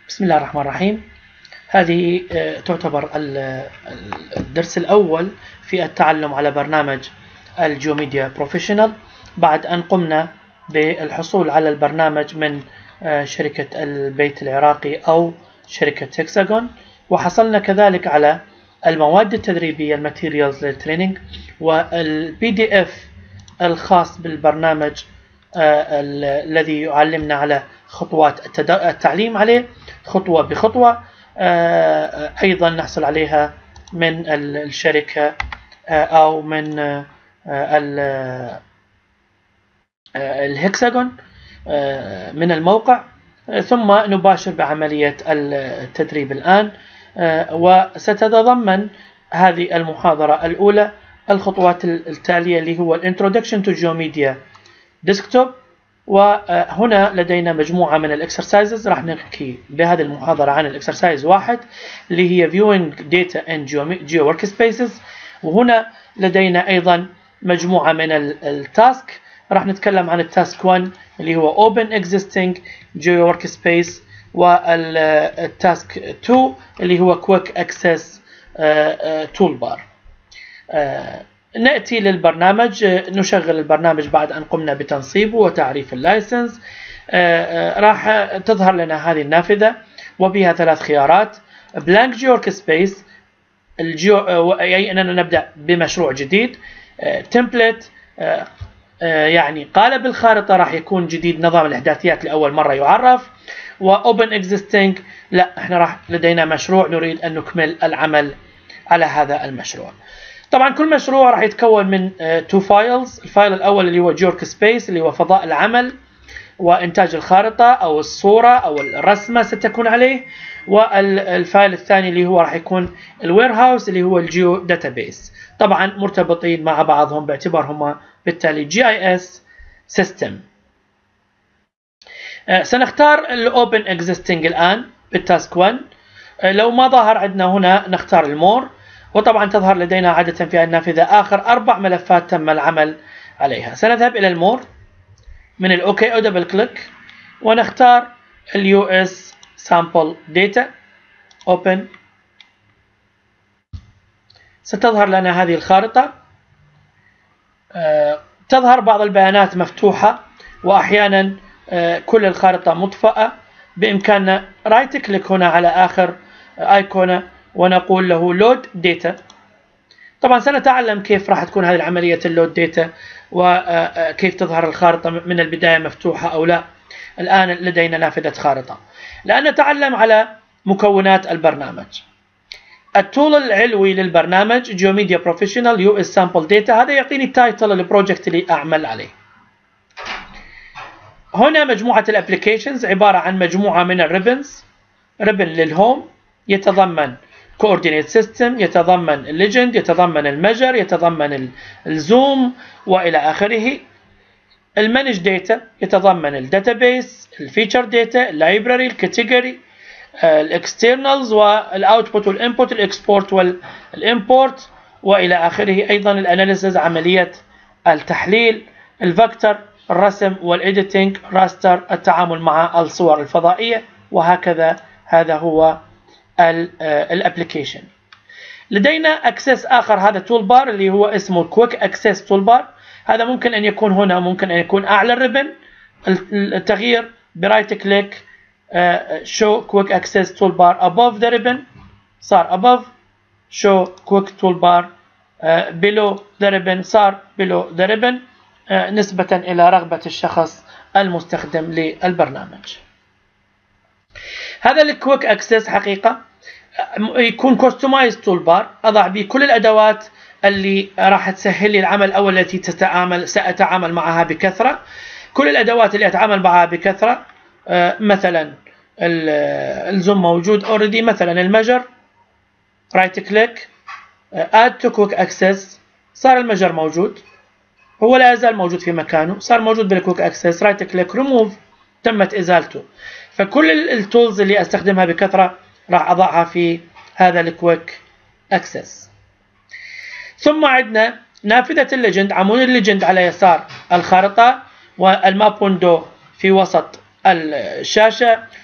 بسم الله الرحمن الرحيم. هذه تعتبر الدرس الأول في التعلم على برنامج الجيوميديا بروفيشنال بعد أن قمنا بالحصول على البرنامج من شركة البيت العراقي أو شركة هكساغون، وحصلنا كذلك على المواد التدريبية الماتيريالز للتريننج والبي دي اف الخاص بالبرنامج الذي يعلمنا على خطوات التعليم عليه خطوة بخطوة. أيضا نحصل عليها من الشركة أو من الهكساغون من الموقع، ثم نباشر بعملية التدريب الآن. وستتضمن هذه المحاضرة الأولى الخطوات التالية اللي هو Introduction to GeoMedia Desktop، وهنا لدينا مجموعة من الإكسرسايزز. راح نحكي بهذه المحاضرة عن الإكسرسايز 1 اللي هي Viewing Data in Geo Workspaces، وهنا لدينا أيضا مجموعة من التاسك. راح نتكلم عن التاسك 1 اللي هو Open Existing Geo Workspace، والتاسك 2 اللي هو Quick Access Toolbar. نأتي للبرنامج، نشغل البرنامج بعد أن قمنا بتنصيبه وتعريف اللايسنس. راح تظهر لنا هذه النافذة وبها 3 خيارات: Blank Geo Workspace، أي أننا نبدأ بمشروع جديد. Template، يعني قالب الخارطة راح يكون جديد، نظام الإحداثيات لأول مرة يعرف. وOpen Existing، لا احنا راح لدينا مشروع نريد أن نكمل العمل على هذا المشروع. طبعا كل مشروع راح يتكون من 2 فايلز. الفايل الأول اللي هو جيورك سبيس اللي هو فضاء العمل وإنتاج الخارطة أو الصورة أو الرسمة ستكون عليه، والفايل الثاني اللي هو راح يكون الوير هاوس اللي هو الجيو داتابيس، طبعا مرتبطين مع بعضهم باعتبارهما بالتالي GIS سيستم. سنختار الأوبن اكزيستنج الآن بالتاسك 1. لو ما ظهر عندنا هنا نختار المور، وطبعا تظهر لدينا عادة في النافذة آخر 4 ملفات تم العمل عليها. سنذهب إلى المور من الأوكي أو دبل كليك ونختار اليو اس سامبل داتا اوبن. ستظهر لنا هذه الخارطة. تظهر بعض البيانات مفتوحة وأحيانا كل الخارطة مطفأة. بإمكاننا رايت كليك هنا على آخر ايقونة ونقول له لود داتا. طبعا سنتعلم كيف راح تكون هذه العملية اللود داتا وكيف تظهر الخارطة من البداية مفتوحة أو لا. الآن لدينا نافذة خارطة. الآن نتعلم على مكونات البرنامج. التول العلوي للبرنامج جيوميديا بروفيشنال يو اس سامبل داتا، هذا يعطيني تايتل البروجكت اللي أعمل عليه. هنا مجموعة الابليكيشنز عبارة عن مجموعة من الريبنز. ريبن للهوم يتضمن coordinate system، يتضمن الليجند، يتضمن الميجر، يتضمن الزوم والى اخره. المانج داتا يتضمن الداتابيس، الفيتشر داتا، اللايبراري، الكاتيجوري، الاكسترنالز والاوتبوت والانبوت، الاكسبورت والامبورت والى اخره. ايضا الاناليسز، عمليه التحليل، الفيكتور، الرسم والإيديتنج، راستر، التعامل مع الصور الفضائية، وهكذا. هذا هو الابليكيشن. لدينا اكسس اخر، هذا تول بار اللي هو اسمه كويك اكسس تول بار. هذا ممكن ان يكون هنا، ممكن ان يكون اعلى الريبن. التغيير برايت كليك شو كويك اكسس تول بار above the ribbon، صار above. شو كويك تول بار below the ribbon، صار below the ribbon، نسبة إلى رغبة الشخص المستخدم للبرنامج. هذا الكويك اكسس حقيقة يكون كوستمايز تول بار، أضع به كل الأدوات اللي راح تسهل لي العمل أو التي سأتعامل معها بكثرة. كل الأدوات اللي أتعامل معها بكثرة، مثلا الزوم موجود اوريدي، مثلا الميجر رايت كليك اد تو كويك اكسس، صار الميجر موجود، هو لا يزال موجود في مكانه، صار موجود بالكويك اكسس. رايت كليك ريموف، تمت ازالته. فكل التولز اللي استخدمها بكثره راح اضعها في هذا الكويك اكسس. ثم عندنا نافذه الليجند، عمود الليجند على يسار الخارطه، والماب ويندو في وسط الشاشه،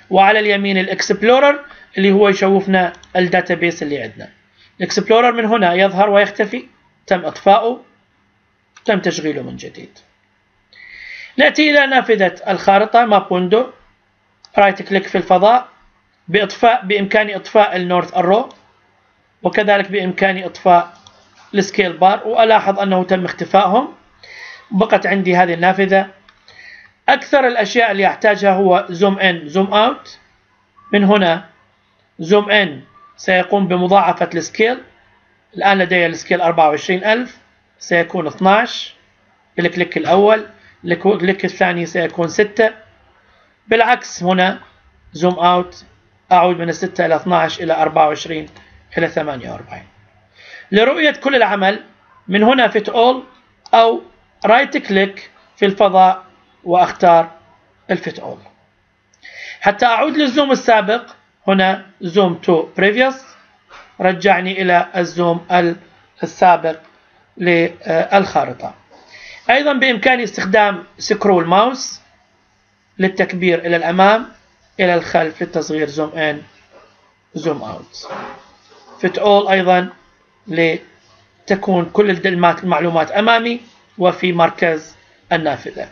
وعلى اليمين الاكسبلورر اللي هو يشوفنا الداتابيس اللي عندنا. الاكسبلورر من هنا يظهر ويختفي، تم إطفاؤه، تم تشغيله من جديد. نأتي إلى نافذة الخارطة ماب ويندو، رايت كليك في الفضاء، بإمكاني إطفاء النورث أرو، وكذلك بإمكاني إطفاء السكيل بار، وألاحظ أنه تم اختفائهم. بقت عندي هذه النافذة. أكثر الأشياء اللي أحتاجها هو زوم إن زوم أوت. من هنا زوم إن سيقوم بمضاعفة السكيل. الآن لدي السكيل 24000، سيكون 12 بالكليك الأول، الكليك الثاني سيكون 6. بالعكس هنا زوم أوت، أعود من 6 إلى 12 إلى 24 إلى 48. لرؤية كل العمل من هنا فيت أول أو رايت كليك في الفضاء وأختار الفيت أول. حتى أعود للزوم السابق هنا زوم تو بريفيوس، رجعني إلى الزوم السابق للخارطة. أيضا بإمكاني استخدام سكرول ماوس للتكبير إلى الأمام إلى الخلف للتصغير زوم إن زوم أوت. فيت أول أيضا لتكون كل المعلومات أمامي وفي مركز النافذة.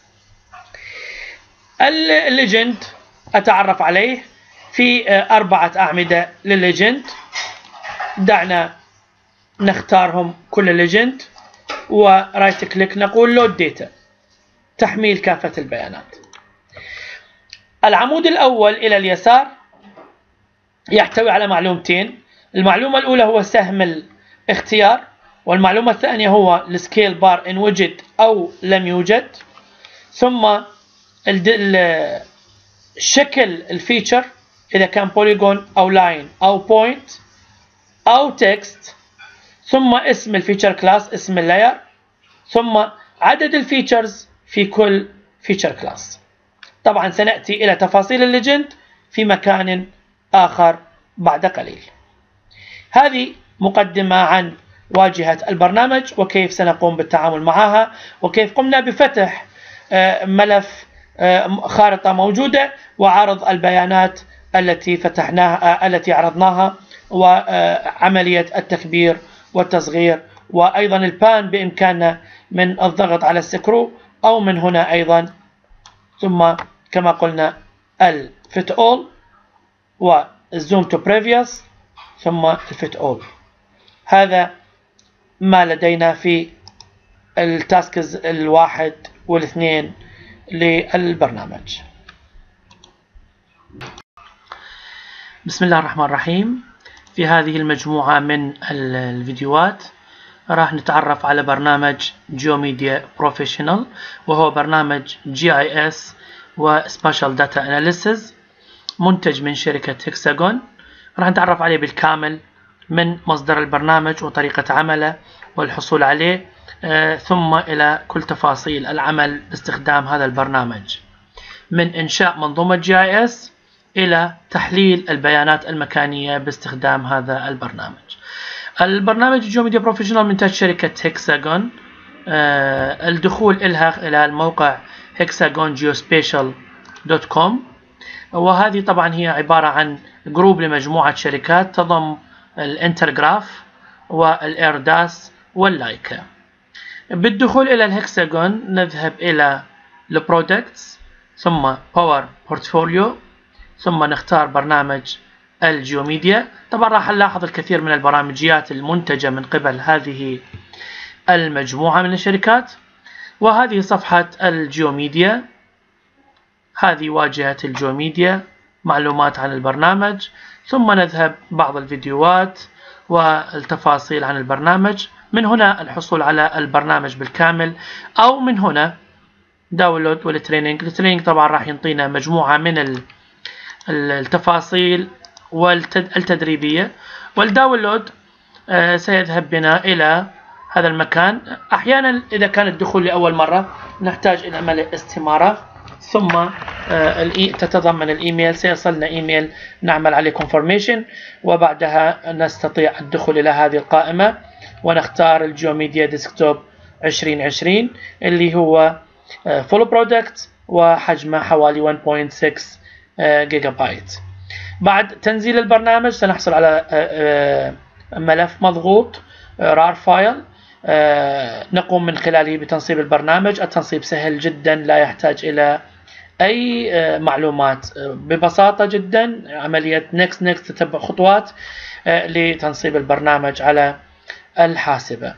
الليجند أتعرف عليه في 4 أعمدة للليجند. دعنا نختارهم كل ليجند ورايت كليك نقول لود داتا، تحميل كافة البيانات. العمود الأول إلى اليسار يحتوي على معلومتين. المعلومة الأولى هو سهم الاختيار، والمعلومة الثانية هو السكيل بار إن وجد أو لم يوجد، ثم شكل الفيتشر إذا كان بوليجون أو لاين أو بوينت أو تكست، ثم اسم الفيتشر كلاس، اسم اللاير، ثم عدد الفيتشرز في كل فيتشر كلاس. طبعا سنأتي إلى تفاصيل الليجند في مكان آخر بعد قليل. هذه مقدمة عن واجهة البرنامج وكيف سنقوم بالتعامل معها، وكيف قمنا بفتح ملف خارطة موجودة وعرض البيانات التي فتحناها التي عرضناها، وعملية التكبير والتصغير، وأيضا البان بإمكاننا من الضغط على السكرو أو من هنا أيضا، ثم كما قلنا الفيت أول والزوم تو بريفيوس ثم الفيت أول. هذا ما لدينا في التاسكز 1 و2 للبرنامج. بسم الله الرحمن الرحيم. في هذه المجموعة من الفيديوهات راح نتعرف على برنامج جيوميديا بروفيشنال، وهو برنامج GIS و Spatial Data Analysis منتج من شركة هكساغون. راح نتعرف عليه بالكامل من مصدر البرنامج وطريقة عمله والحصول عليه، ثم إلى كل تفاصيل العمل باستخدام هذا البرنامج، من إنشاء منظومة GIS إلى تحليل البيانات المكانية باستخدام هذا البرنامج. البرنامج جيوميديا بروفيشنال منتج شركة هكساغون. الدخول إلها إلى الموقع hexagongeospatial.com، وهذه طبعا هي عبارة عن جروب لمجموعة شركات تضم الانترغراف والإيرداس واللايكا. بالدخول إلى الهكساغون نذهب إلى البرودكتس ثم باور بورتفوليو، ثم نختار برنامج الجيوميديا. طبعا راح نلاحظ الكثير من البرامجيات المنتجة من قبل هذه المجموعة من الشركات. وهذه صفحة الجيوميديا، هذه واجهة الجيوميديا، معلومات عن البرنامج، ثم نذهب بعض الفيديوهات والتفاصيل عن البرنامج. من هنا الحصول على البرنامج بالكامل، أو من هنا داونلود والتريننج. التريننج طبعا راح ينطينا مجموعة من التفاصيل والتدريبية، والداونلود سيذهب بنا إلى هذا المكان. أحيانا إذا كان الدخول لأول مرة نحتاج إلى ملء استمارة، ثم تتضمن الإيميل، سيصلنا إيميل نعمل عليه confirmation، وبعدها نستطيع الدخول إلى هذه القائمة ونختار الجيوميديا ديسكتوب 2020 اللي هو full product وحجمه حوالي 1.6 جيجا بايت. بعد تنزيل البرنامج سنحصل على ملف مضغوط رار فايل نقوم من خلاله بتنصيب البرنامج. التنصيب سهل جدا، لا يحتاج إلى أي معلومات، ببساطة جدا عملية next تتبع خطوات لتنصيب البرنامج على الحاسبة.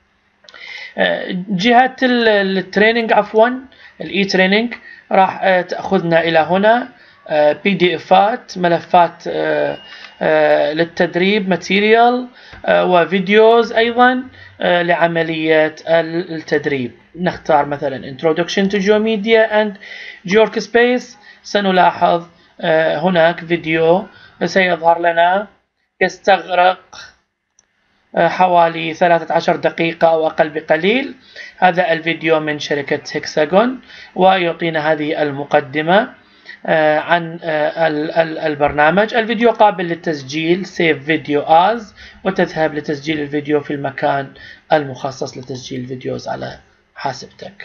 جهة التريننج عفوا الاي تريننج راح تأخذنا إلى هنا PDFات، ملفات للتدريب، ماتيريال وفيديوز أيضا لعملية التدريب. نختار مثلا Introduction to GeoMedia and GeoWorkspace. سنلاحظ هناك فيديو سيظهر لنا يستغرق حوالي 13 دقيقة أو أقل بقليل. هذا الفيديو من شركة هكساغون ويعطينا هذه المقدمة عن البرنامج. الفيديو قابل للتسجيل Save Video As، وتذهب لتسجيل الفيديو في المكان المخصص لتسجيل الفيديوز على حاسبتك.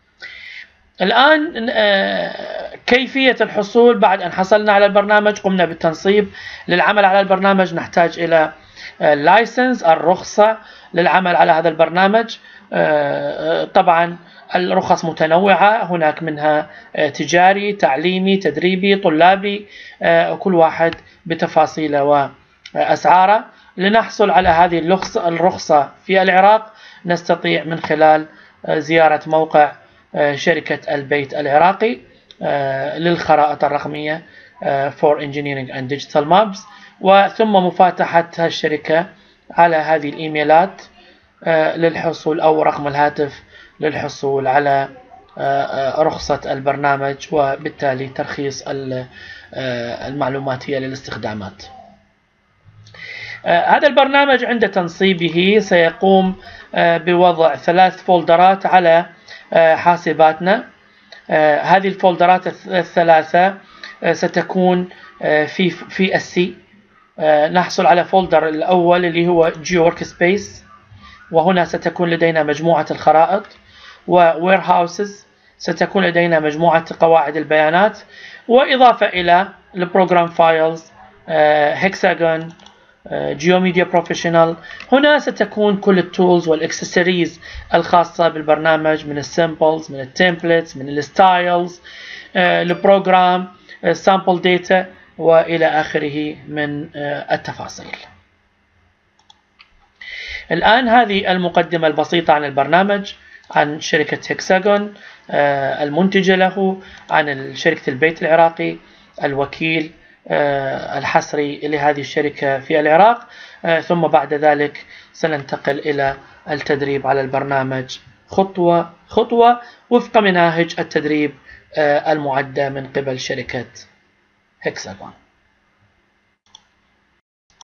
الآن كيفية الحصول بعد أن حصلنا على البرنامج، قمنا بالتنصيب. للعمل على البرنامج نحتاج إلى لايسنس، الرخصة للعمل على هذا البرنامج. طبعا الرخص متنوعة، هناك منها تجاري، تعليمي، تدريبي، طلابي، كل واحد بتفاصيله وأسعاره. لنحصل على هذه الرخصة في العراق نستطيع من خلال زيارة موقع شركة البيت العراقي للخرائط الرقمية for Engineering and Digital Maps، وثم مفاتحة الشركة على هذه الإيميلات للحصول أو رقم الهاتف للحصول على رخصة البرنامج، وبالتالي ترخيص المعلوماتية للاستخدامات. هذا البرنامج عند تنصيبه سيقوم بوضع 3 فولدرات على حاسباتنا. هذه الفولدرات الثلاثة ستكون في السي. نحصل على فولدر الأول اللي هو GeoWorkspace، وهنا ستكون لدينا مجموعة الخرائط، وWarehouses ستكون لدينا مجموعة قواعد البيانات، وإضافة إلى البروجرام فايلز هكساغون GeoMedia Professional. هنا ستكون كل التولز والإكسسوارز الخاصة بالبرنامج، من السامبلز، من التمبلتس، من الستايلز، البروجرام، sample data وإلى آخره من التفاصيل. الآن هذه المقدمة البسيطة عن البرنامج، عن شركة هكساغون المنتجة له، عن شركة البيت العراقي الوكيل الحصري لهذه الشركة في العراق. ثم بعد ذلك سننتقل إلى التدريب على البرنامج خطوة خطوة وفق مناهج التدريب المعدة من قبل شركة هكساغون.